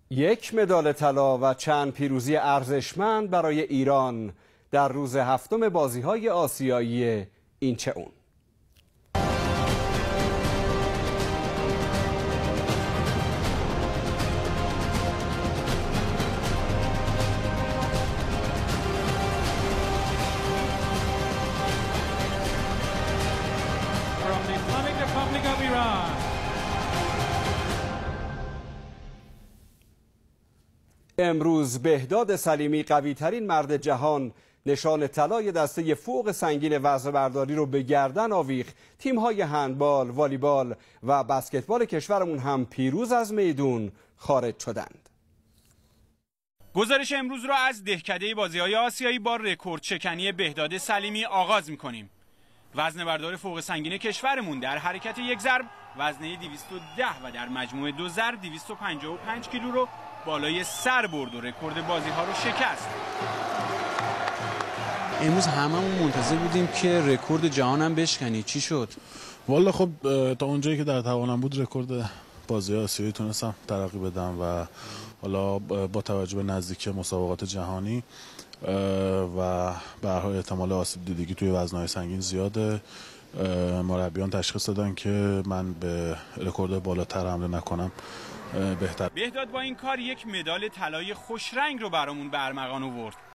یک مدال طلا و چند پیروزی ارزشمند برای ایران در روز هفتم بازی‌های آسیایی اینچه‌اون. امروز بهداد سلیمی قوی‌ترین مرد جهان نشان طلای دسته فوق سنگین وزنه‌برداری رو به گردن آویخت. تیم‌های هندبال، والیبال و بسکتبال کشورمون هم پیروز از میدون خارج شدند. گزارش امروز را از دهکده بازی‌های آسیایی با رکورد شکنی بهداد سلیمی آغاز می‌کنیم. وزنه‌بردار فوق سنگین کشورمون در حرکت یک ضرب وزنه 210 و در مجموع دو ضرب 255 کیلو رو بالای سر برد و رکورد بازی‌ها رو شکست. امروز هممون منتظر بودیم که رکورد جهانم بشکنی. چی شد؟ والا خب تا اونجایی که در توانم بود رکورد بازی‌های آسیایی تونستم ترقی بدم و حالا با توجه به نزدیکی مسابقات جهانی و به هر حال احتمال آسیب دیدگی توی وزن‌های سنگین زیاده، مربیان تشخیص دادن که من به رکورد بالاتر حمله نکنم بهتر. بهداد با این کار یک مدال طلای خوش رنگ رو برامون به ارمغان آورد.